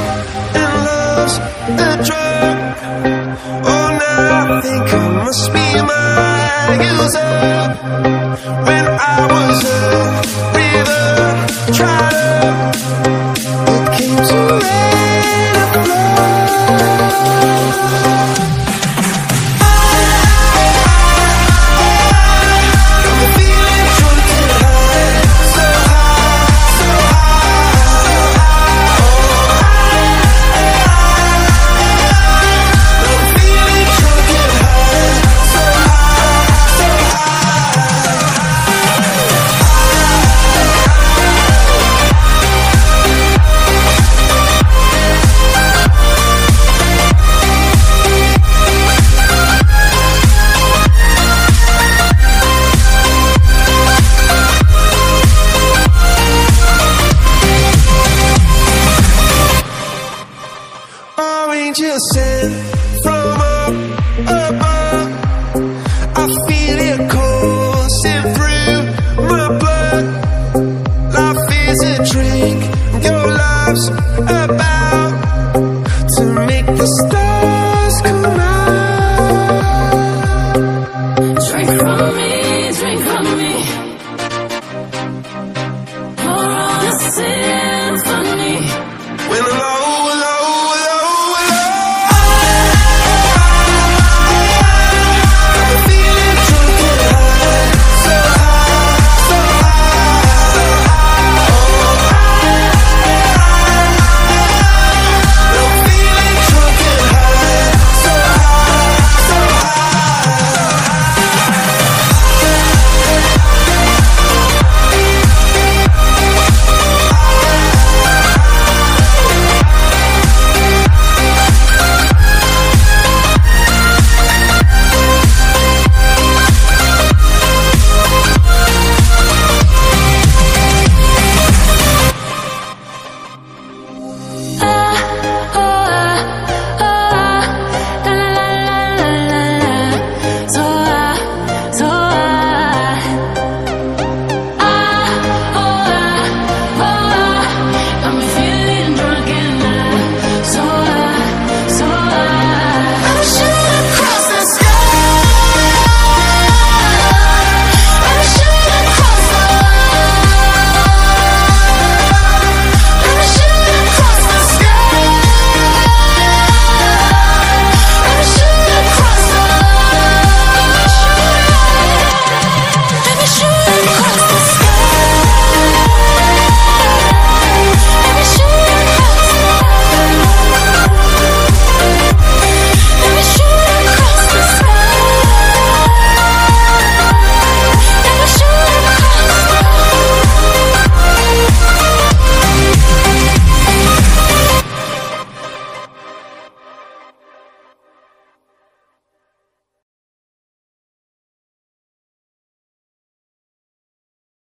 and love's a drug. Oh, now I think I must be my user. When I was a river, tried it came to rain and flood. Angels sent from up above. I feel it coursing through my blood. Life is a drink, your love's about to make the stars come out. Drink from me, drink from me. Pour on a symphony. When the